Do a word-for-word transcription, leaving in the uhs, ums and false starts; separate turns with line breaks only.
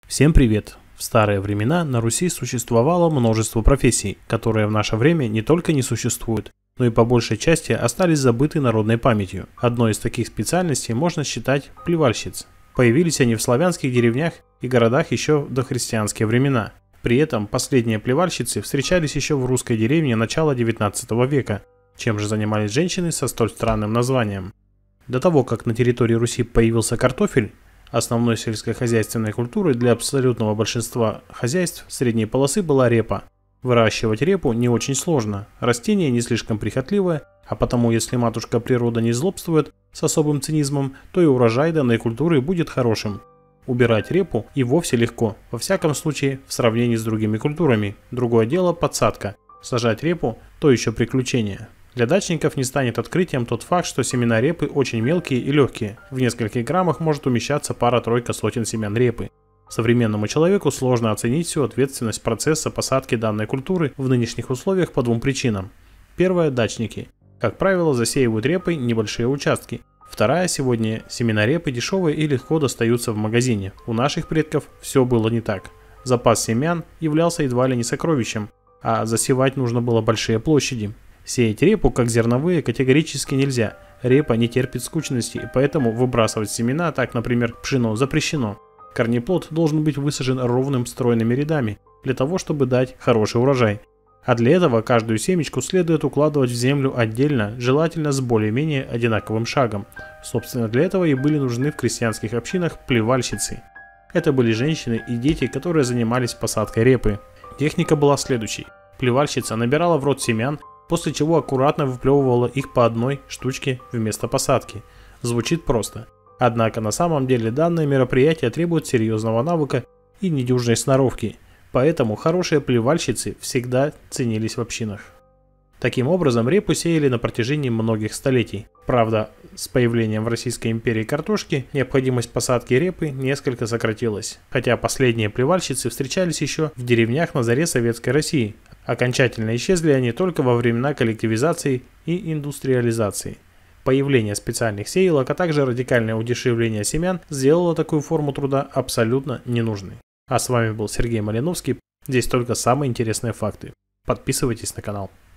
Всем привет! В старые времена на Руси существовало множество профессий, которые в наше время не только не существуют, но и по большей части остались забыты народной памятью. Одной из таких специальностей можно считать плевальщиц. Появились они в славянских деревнях и городах еще в дохристианские времена. При этом последние плевальщицы встречались еще в русской деревне начала девятнадцатого века. Чем же занимались женщины со столь странным названием? До того, как на территории Руси появился картофель, основной сельскохозяйственной культурой для абсолютного большинства хозяйств средней полосы была репа. Выращивать репу не очень сложно, растение не слишком прихотливое, а потому если матушка природа не злобствует с особым цинизмом, то и урожай данной культуры будет хорошим. Убирать репу и вовсе легко, во всяком случае в сравнении с другими культурами. Другое дело подсадка. Сажать репу – то еще приключение. Для дачников не станет открытием тот факт, что семена репы очень мелкие и легкие. В нескольких граммах может умещаться пара-тройка сотен семян репы. Современному человеку сложно оценить всю ответственность процесса посадки данной культуры в нынешних условиях по двум причинам. Первая – дачники. Как правило, засеивают репой небольшие участки. Вторая – сегодня семена репы дешевые и легко достаются в магазине. У наших предков все было не так. Запас семян являлся едва ли не сокровищем, а засевать нужно было большие площади. Сеять репу, как зерновые, категорически нельзя. Репа не терпит скучности, и поэтому выбрасывать семена, так, например, пшено, запрещено. Корнеплод должен быть высажен ровным стройными рядами, для того, чтобы дать хороший урожай. А для этого каждую семечку следует укладывать в землю отдельно, желательно с более-менее одинаковым шагом. Собственно, для этого и были нужны в крестьянских общинах плевальщицы. Это были женщины и дети, которые занимались посадкой репы. Техника была следующей. Плевальщица набирала в рот семян, после чего аккуратно выплевывала их по одной штучке вместо посадки. Звучит просто. Однако на самом деле данное мероприятие требует серьезного навыка и недюжной сноровки, поэтому хорошие плевальщицы всегда ценились в общинах. Таким образом, репу сеяли на протяжении многих столетий. Правда, с появлением в Российской империи картошки необходимость посадки репы несколько сократилась, хотя последние плевальщицы встречались еще в деревнях на заре Советской России. Окончательно исчезли они только во времена коллективизации и индустриализации. Появление специальных сеялок, а также радикальное удешевление семян сделало такую форму труда абсолютно ненужной. А с вами был Сергей Малиновский. Здесь только самые интересные факты. Подписывайтесь на канал.